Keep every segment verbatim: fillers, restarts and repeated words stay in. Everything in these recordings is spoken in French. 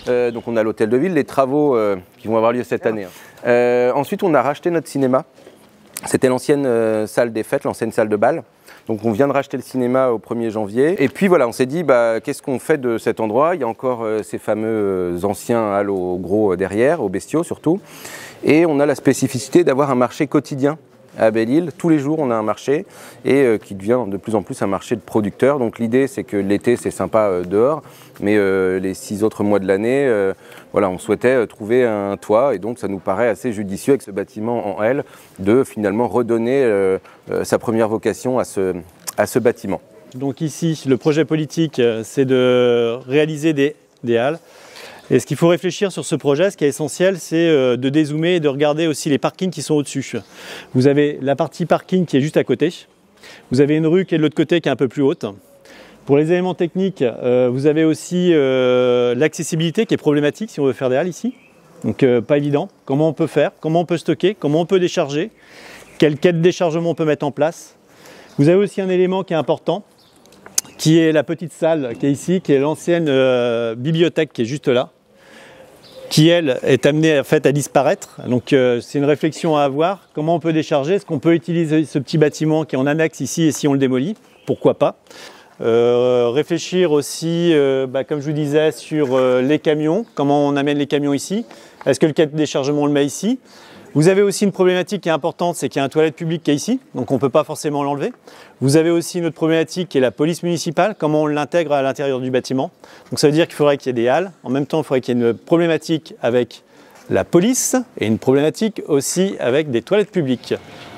Euh, donc on a l'hôtel de ville, les travaux euh, qui vont avoir lieu cette année. Hein. Euh, ensuite, on a racheté notre cinéma. C'était l'ancienne euh, salle des fêtes, l'ancienne salle de bal. Donc on vient de racheter le cinéma au premier janvier. Et puis voilà, on s'est dit, bah, qu'est-ce qu'on fait de cet endroit? Il y a encore euh, ces fameux euh, anciens halles au gros euh, derrière, aux bestiaux surtout. Et on a la spécificité d'avoir un marché quotidien à Belle-Île. Tous les jours, on a un marché et euh, qui devient de plus en plus un marché de producteurs. Donc l'idée, c'est que l'été, c'est sympa euh, dehors, mais euh, les six autres mois de l'année, euh, voilà, on souhaitait euh, trouver un toit et donc ça nous paraît assez judicieux avec ce bâtiment en L de finalement redonner euh, euh, sa première vocation à ce, à ce bâtiment. Donc ici, le projet politique, c'est de réaliser des, des halles. Et ce qu'il faut réfléchir sur ce projet, ce qui est essentiel, c'est de dézoomer et de regarder aussi les parkings qui sont au-dessus. Vous avez la partie parking qui est juste à côté. Vous avez une rue qui est de l'autre côté qui est un peu plus haute. Pour les éléments techniques, euh, vous avez aussi euh, l'accessibilité qui est problématique si on veut faire des halles ici. Donc euh, pas évident. Comment on peut faire? Comment on peut stocker? Comment on peut décharger? Quelle quai de déchargement on peut mettre en place? Vous avez aussi un élément qui est important, qui est la petite salle qui est ici, qui est l'ancienne euh, bibliothèque qui est juste là, qui elle est amenée en fait à disparaître. Donc euh, c'est une réflexion à avoir. Comment on peut décharger? Est-ce qu'on peut utiliser ce petit bâtiment qui est en annexe ici et si on le démolit? Pourquoi pas? Euh, réfléchir aussi, euh, bah, comme je vous disais, sur euh, les camions. Comment on amène les camions ici? Est-ce que le quai de déchargement on le met ici? Vous avez aussi une problématique qui est importante, c'est qu'il y a un toilette publique qui est ici, donc on ne peut pas forcément l'enlever. Vous avez aussi une autre problématique qui est la police municipale, comment on l'intègre à l'intérieur du bâtiment. Donc ça veut dire qu'il faudrait qu'il y ait des halles, en même temps il faudrait qu'il y ait une problématique avec la police et une problématique aussi avec des toilettes publiques.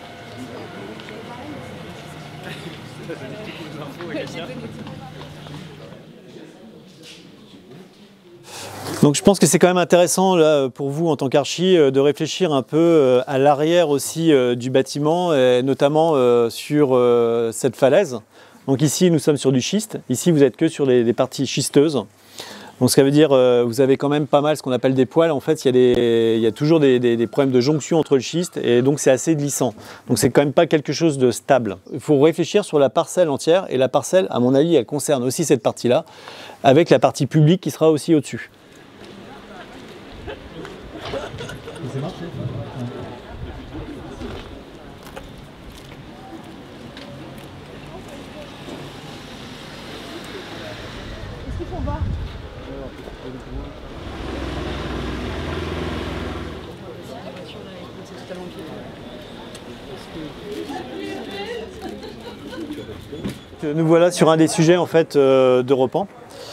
Donc je pense que c'est quand même intéressant là, pour vous en tant qu'archi de réfléchir un peu à l'arrière aussi du bâtiment, et notamment sur cette falaise. Donc ici nous sommes sur du schiste, ici vous n'êtes que sur des, des parties schisteuses. Donc ce qui veut dire vous avez quand même pas mal ce qu'on appelle des poils. En fait il y a, des, il y a toujours des, des, des problèmes de jonction entre le schiste et donc c'est assez glissant. Donc c'est quand même pas quelque chose de stable. Il faut réfléchir sur la parcelle entière et la parcelle à mon avis elle concerne aussi cette partie-là avec la partie publique qui sera aussi au-dessus. Nous voilà sur un des sujets en fait euh, de Repan.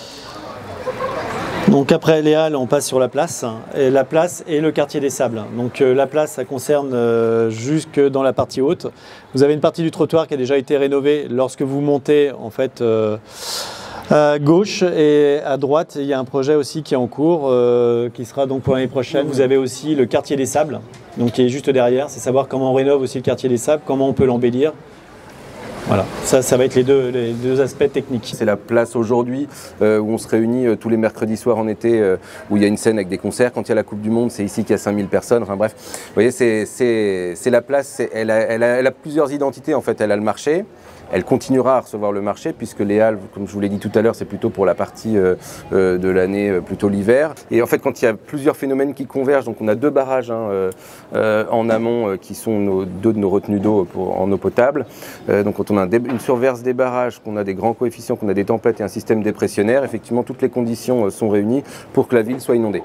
Donc après les halles, on passe sur la place, et la place et le quartier des Sables. Donc euh, la place, ça concerne euh, jusque dans la partie haute. Vous avez une partie du trottoir qui a déjà été rénovée lorsque vous montez en fait euh, à gauche, et à droite, il y a un projet aussi qui est en cours, euh, qui sera donc pour l'année prochaine. Vous avez aussi le quartier des Sables, donc qui est juste derrière. C'est savoir comment on rénove aussi le quartier des Sables, comment on peut l'embellir. Voilà, ça, ça va être les deux, les deux aspects techniques. C'est la place aujourd'hui euh, où on se réunit euh, tous les mercredis soirs en été, euh, où il y a une scène avec des concerts. Quand il y a la Coupe du Monde, c'est ici qu'il y a cinq mille personnes. Enfin bref, vous voyez, c'est, c'est, c'est la place, c'est, elle, a, elle, a, elle a plusieurs identités en fait. Elle a le marché. Elle continuera à recevoir le marché puisque les halles, comme je vous l'ai dit tout à l'heure, c'est plutôt pour la partie euh, euh, de l'année, euh, plutôt l'hiver. Et en fait, quand il y a plusieurs phénomènes qui convergent, donc on a deux barrages hein, euh, euh, en amont euh, qui sont nos, deux de nos retenues d'eau pour, en eau potable. Euh, donc quand on a des, une surverse des barrages, qu'on a des grands coefficients, qu'on a des tempêtes et un système dépressionnaire, effectivement toutes les conditions euh, sont réunies pour que la ville soit inondée.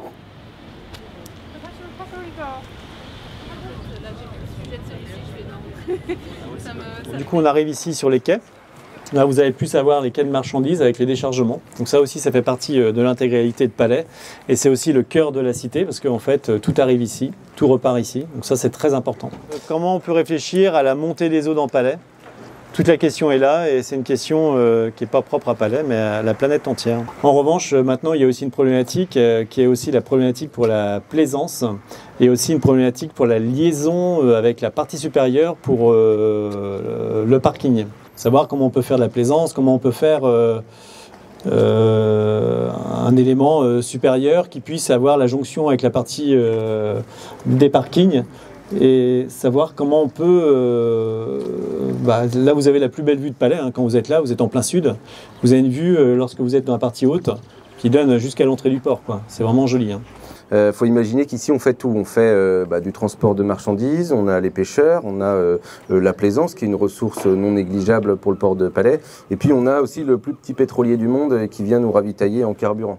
Du coup, on arrive ici sur les quais. Là, vous allez plus avoir les quais de marchandises avec les déchargements. Donc ça aussi, ça fait partie de l'intégralité de Palais. Et c'est aussi le cœur de la cité parce qu'en fait, tout arrive ici, tout repart ici. Donc ça, c'est très important. Comment on peut réfléchir à la montée des eaux dans Palais? Toute la question est là et c'est une question euh, qui n'est pas propre à Palais mais à la planète entière. En revanche, maintenant il y a aussi une problématique euh, qui est aussi la problématique pour la plaisance et aussi une problématique pour la liaison euh, avec la partie supérieure pour euh, le parking. Savoir comment on peut faire de la plaisance, comment on peut faire euh, euh, un élément euh, supérieur qui puisse avoir la jonction avec la partie euh, des parkings. Et savoir comment on peut... Euh, bah, là, vous avez la plus belle vue de Palais. Hein, quand vous êtes là, vous êtes en plein sud. Vous avez une vue, euh, lorsque vous êtes dans la partie haute, qui qui donne jusqu'à l'entrée du port, quoi. C'est vraiment joli. Hein. Il euh, faut imaginer qu'ici on fait tout, on fait euh, bah, du transport de marchandises, on a les pêcheurs, on a euh, euh, la plaisance qui est une ressource non négligeable pour le port de Palais, et puis on a aussi le plus petit pétrolier du monde euh, qui vient nous ravitailler en carburant.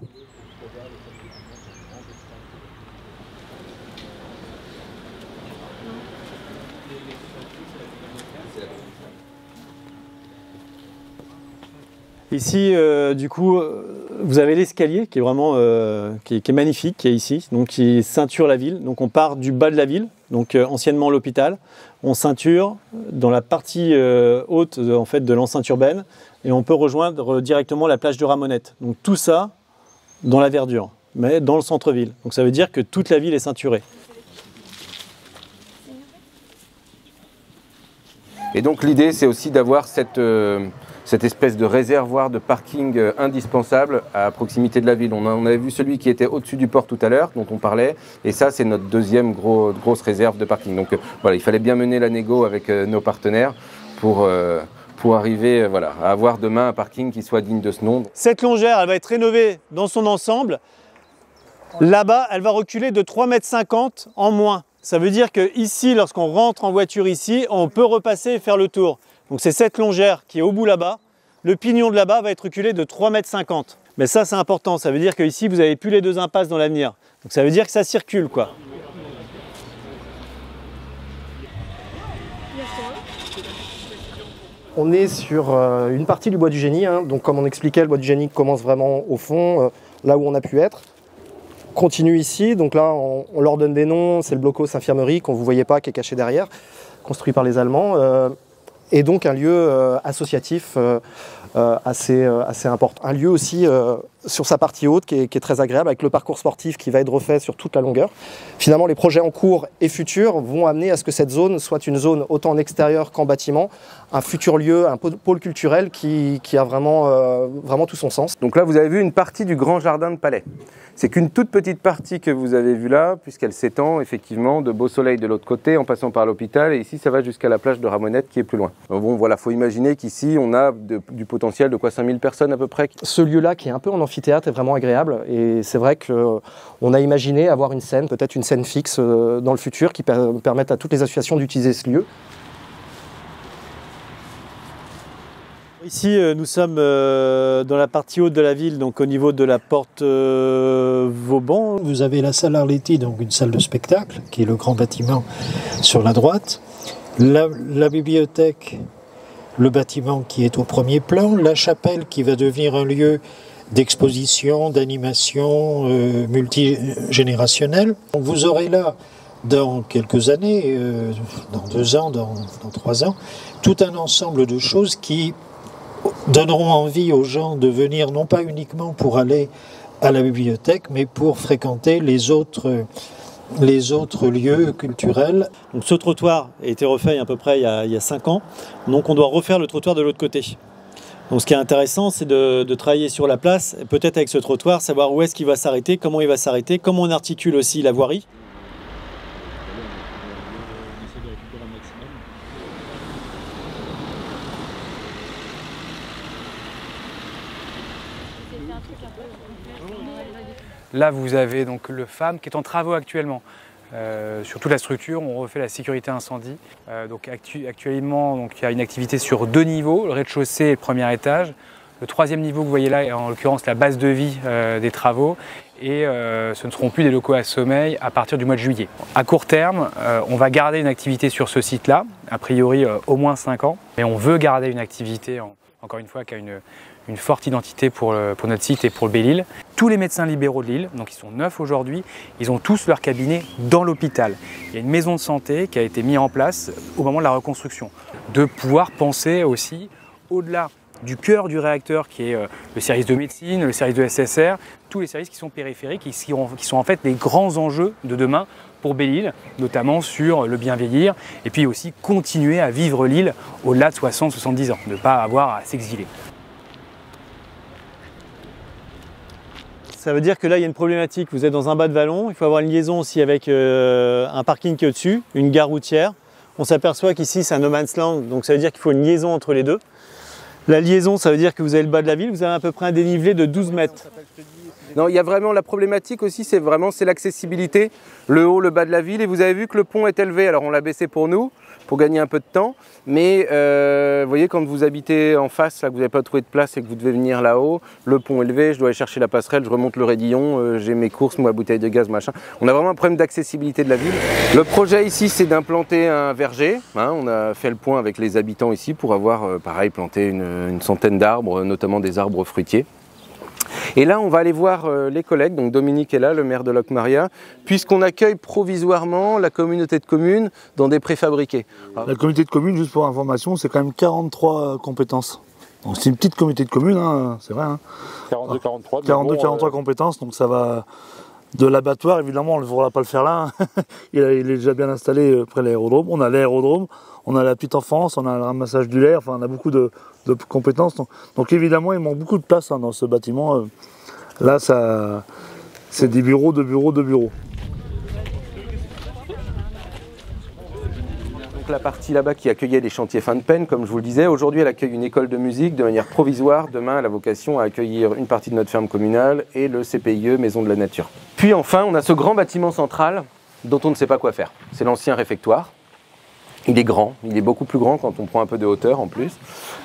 Ici, euh, du coup, vous avez l'escalier qui est vraiment euh, qui, est, qui est magnifique, qui est ici, donc qui ceinture la ville. Donc on part du bas de la ville, donc euh, anciennement l'hôpital. On ceinture dans la partie euh, haute en fait de l'enceinte urbaine et on peut rejoindre directement la plage de Ramonette. Donc tout ça dans la verdure, mais dans le centre-ville. Donc ça veut dire que toute la ville est ceinturée. Et donc l'idée, c'est aussi d'avoir cette euh... cette espèce de réservoir de parking indispensable à proximité de la ville. On, a, on avait vu celui qui était au-dessus du port tout à l'heure, dont on parlait, et ça c'est notre deuxième gros, grosse réserve de parking. Donc euh, voilà, il fallait bien mener la négo avec euh, nos partenaires pour, euh, pour arriver euh, voilà, à avoir demain un parking qui soit digne de ce nom. Cette longère, elle va être rénovée dans son ensemble. Là-bas, elle va reculer de trois mètres cinquante en moins. Ça veut dire qu'ici, lorsqu'on rentre en voiture ici, on peut repasser et faire le tour. Donc c'est cette longère qui est au bout là-bas. Le pignon de là-bas va être reculé de trois mètres cinquante. Mais ça c'est important, ça veut dire qu'ici vous n'avez plus les deux impasses dans l'avenir. Donc ça veut dire que ça circule quoi. On est sur euh, une partie du bois du génie, hein. Donc comme on expliquait, le bois du génie commence vraiment au fond, euh, là où on a pu être. Continue ici, donc là on, on leur donne des noms, c'est le blocos infirmerie qu'on ne vous voyait pas, qui est caché derrière, construit par les Allemands. Euh, Et donc un lieu euh, associatif euh, euh, assez, euh, assez important. Un lieu aussi euh, sur sa partie haute qui est, qui est très agréable avec le parcours sportif qui va être refait sur toute la longueur. Finalement, les projets en cours et futurs vont amener à ce que cette zone soit une zone autant en extérieur qu'en bâtiment, un futur lieu, un pôle culturel qui, qui a vraiment, euh, vraiment tout son sens. Donc là, vous avez vu une partie du grand jardin de Palais. C'est qu'une toute petite partie que vous avez vue là, puisqu'elle s'étend effectivement de Beau Soleil de l'autre côté en passant par l'hôpital, et ici ça va jusqu'à la plage de Ramonette qui est plus loin. Donc bon, voilà, faut imaginer qu'ici on a de, du potentiel de quoi cinq mille personnes à peu près. Ce lieu-là qui est un peu en amphithéâtre est vraiment agréable, et c'est vrai qu'on a imaginé avoir une scène, peut-être une scène fixe dans le futur qui per permette à toutes les associations d'utiliser ce lieu. Ici, nous sommes dans la partie haute de la ville, donc au niveau de la porte Vauban. Vous avez la salle Arletty, donc une salle de spectacle, qui est le grand bâtiment sur la droite. La, la bibliothèque, le bâtiment qui est au premier plan. La chapelle qui va devenir un lieu d'exposition, d'animation euh, multigénérationnelle. Vous aurez là, dans quelques années, euh, dans deux ans, dans, dans trois ans, tout un ensemble de choses qui donneront envie aux gens de venir non pas uniquement pour aller à la bibliothèque, mais pour fréquenter les autres, les autres lieux culturels. Donc ce trottoir a été refait à peu près il y a, il y a cinq ans, donc on doit refaire le trottoir de l'autre côté. Donc ce qui est intéressant, c'est de, de travailler sur la place, peut-être avec ce trottoir, savoir où est-ce qu'il va s'arrêter, comment il va s'arrêter, comment on articule aussi la voirie. Là, vous avez donc le F A M qui est en travaux actuellement. Euh, sur toute la structure, on refait la sécurité incendie. Euh, donc actu actuellement, donc, il y a une activité sur deux niveaux, le rez-de-chaussée et le premier étage. Le troisième niveau que vous voyez là est en l'occurrence la base de vie euh, des travaux. Et euh, ce ne seront plus des locaux à sommeil à partir du mois de juillet. À court terme, euh, on va garder une activité sur ce site-là, a priori euh, au moins cinq ans. Mais on veut garder une activité, en, encore une fois, qui a une, une forte identité pour, le, pour notre site et pour le Belle-Île. Tous les médecins libéraux de l'île, donc ils sont neuf aujourd'hui, ils ont tous leur cabinet dans l'hôpital. Il y a une maison de santé qui a été mise en place au moment de la reconstruction. De pouvoir penser aussi au-delà du cœur du réacteur qui est euh, le service de médecine, le service de S S R, tous les services qui sont périphériques et qui, qui sont en fait les grands enjeux de demain pour Belle-Île, notamment sur le bien vieillir et puis aussi continuer à vivre l'île au-delà de soixante à soixante-dix ans, ne pas avoir à s'exiler. Ça veut dire que là, il y a une problématique. Vous êtes dans un bas de vallon, il faut avoir une liaison aussi avec euh, un parking qui est au-dessus, une gare routière. On s'aperçoit qu'ici, c'est un no man's land, donc ça veut dire qu'il faut une liaison entre les deux. La liaison, ça veut dire que vous avez le bas de la ville, vous avez à peu près un dénivelé de douze mètres. Non, il y a vraiment la problématique aussi, c'est vraiment c'est l'accessibilité, le haut, le bas de la ville. Et vous avez vu que le pont est élevé, alors on l'a baissé pour nous, pour gagner un peu de temps. Mais euh, vous voyez, quand vous habitez en face, là, que vous n'avez pas trouvé de place et que vous devez venir là-haut, le pont élevé, je dois aller chercher la passerelle, je remonte le raidillon, euh, j'ai mes courses, ma bouteille de gaz, machin. On a vraiment un problème d'accessibilité de la ville. Le projet ici, c'est d'implanter un verger. Hein, on a fait le point avec les habitants ici pour avoir, euh, pareil, planté une, une centaine d'arbres, notamment des arbres fruitiers. Et là, on va aller voir euh, les collègues, donc Dominique est là, le maire de Locmaria, puisqu'on accueille provisoirement la communauté de communes dans des préfabriqués. La communauté de communes, juste pour information, c'est quand même quarante-trois compétences. Donc c'est une petite communauté de communes, hein, c'est vrai. Hein. quarante-deux quarante-trois. quarante-deux quarante-trois euh... compétences, donc ça va de l'abattoir, évidemment, on ne pourra pas le faire là. Hein. il, est, il est déjà bien installé près de l'aérodrome. On a l'aérodrome, on a la petite enfance, on a le ramassage du lait, enfin on a beaucoup de, de compétences. Donc, donc évidemment, il manque beaucoup de place hein, dans ce bâtiment. Là, ça, c'est des bureaux, de bureaux, de bureaux. Donc la partie là-bas qui accueillait les chantiers fin de peine, comme je vous le disais, aujourd'hui elle accueille une école de musique de manière provisoire. Demain, elle a vocation à accueillir une partie de notre ferme communale et le C P I E, Maison de la Nature. Puis enfin, on a ce grand bâtiment central dont on ne sait pas quoi faire. C'est l'ancien réfectoire. Il est grand, il est beaucoup plus grand quand on prend un peu de hauteur en plus.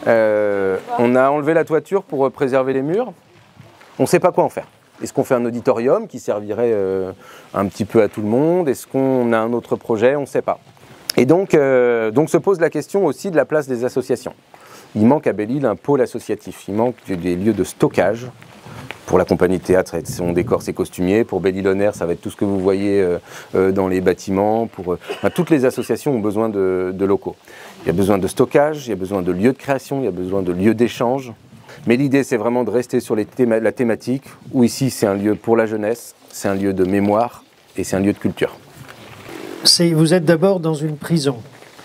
Euh, on a enlevé la toiture pour préserver les murs. On ne sait pas quoi en faire. Est-ce qu'on fait un auditorium qui servirait euh, un petit peu à tout le monde? Est-ce qu'on a un autre projet? On ne sait pas. Et donc, euh, donc se pose la question aussi de la place des associations. Il manque à Belle-Île un pôle associatif. Il manque des lieux de stockage. Pour la compagnie de théâtre, son décor, ses costumiers. Pour Belle-Île On Air, ça va être tout ce que vous voyez euh, euh, dans les bâtiments. Pour, euh, enfin, toutes les associations ont besoin de, de locaux. Il y a besoin de stockage, il y a besoin de lieux de création, il y a besoin de lieux d'échange. Mais l'idée, c'est vraiment de rester sur les théma- la thématique, où ici, c'est un lieu pour la jeunesse, c'est un lieu de mémoire et c'est un lieu de culture. C'est, vous êtes d'abord dans une prison.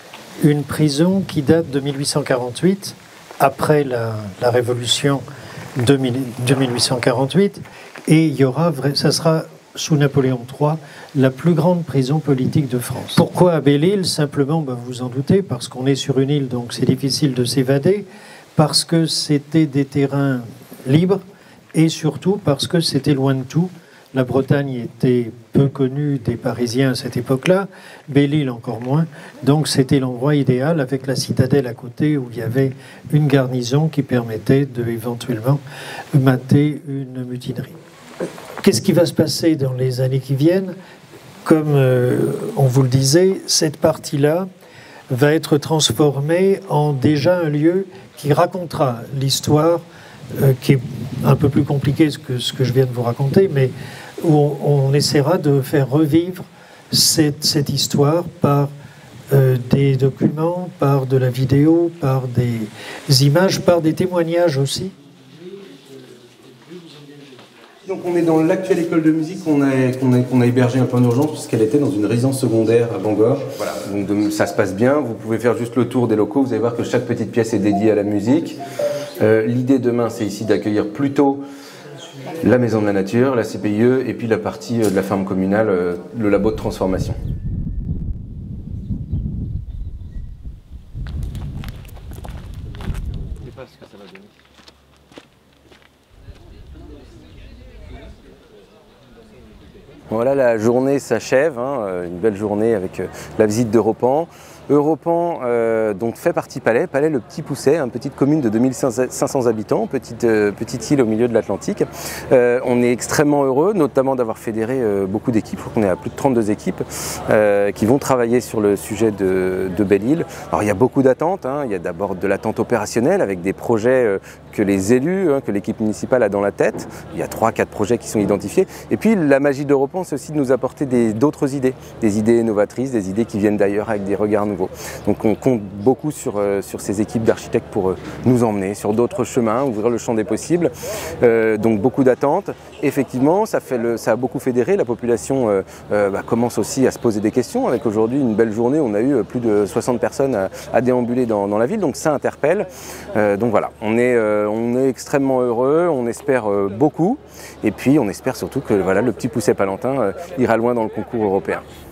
Une prison qui date de mille huit cent quarante-huit, après la, la Révolution de mille huit cent quarante-huit, et il y aura, ça sera sous Napoléon trois, la plus grande prison politique de France. Pourquoi à Belle-Île? Simplement, ben, vous en doutez, parce qu'on est sur une île, donc c'est difficile de s'évader, parce que c'était des terrains libres, et surtout parce que c'était loin de tout. La Bretagne était peu connue des Parisiens à cette époque-là, Belle-Île encore moins, donc c'était l'endroit idéal avec la citadelle à côté où il y avait une garnison qui permettait de éventuellement mater une mutinerie. Qu'est-ce qui va se passer dans les années qui viennent? Comme euh, on vous le disait, cette partie-là va être transformée en déjà un lieu qui racontera l'histoire, euh, qui est un peu plus compliquée que ce que je viens de vous raconter, mais où on, on essaiera de faire revivre cette, cette histoire par euh, des documents, par de la vidéo, par des images, par des témoignages aussi. Donc on est dans l'actuelle école de musique qu'on a, qu'on a, qu'on a hébergée un peu en urgence puisqu'elle était dans une résidence secondaire à Bangor. Voilà, donc de, ça se passe bien, vous pouvez faire juste le tour des locaux, vous allez voir que chaque petite pièce est dédiée à la musique. Euh, l'idée demain, c'est ici d'accueillir plutôt la Maison de la Nature, la C P I E et puis la partie de la ferme communale, euh, le labo de transformation. Je sais pas ce que ça va donner. Voilà, la journée s'achève, hein, une belle journée avec la visite d'Europan. Europan euh, donc fait partie Palais, Palais le Petit Pousset, une petite commune de deux mille cinq cents habitants, petite, euh, petite île au milieu de l'Atlantique. Euh, on est extrêmement heureux, notamment d'avoir fédéré euh, beaucoup d'équipes, je crois qu'on est à plus de trente-deux équipes euh, qui vont travailler sur le sujet de, de Belle-Île. Alors il y a beaucoup d'attentes, hein. Il y a d'abord de l'attente opérationnelle avec des projets euh, que les élus, hein, que l'équipe municipale a dans la tête. Il y a trois quatre projets qui sont identifiés. Et puis la magie d'Europan, c'est aussi de nous apporter des, d'autres idées, des idées novatrices, des idées qui viennent d'ailleurs avec des regards nouveaux. Donc on compte beaucoup sur, euh, sur ces équipes d'architectes pour euh, nous emmener sur d'autres chemins, ouvrir le champ des possibles. Euh, donc beaucoup d'attentes. Effectivement, ça, fait le, ça a beaucoup fédéré. La population euh, euh, bah, commence aussi à se poser des questions. Avec aujourd'hui une belle journée, on a eu plus de soixante personnes à, à déambuler dans, dans la ville. Donc ça interpelle. Euh, donc voilà, on est, euh, on est extrêmement heureux, on espère euh, beaucoup. Et puis on espère surtout que voilà, le Petit Pousset palentin euh, ira loin dans le concours européen.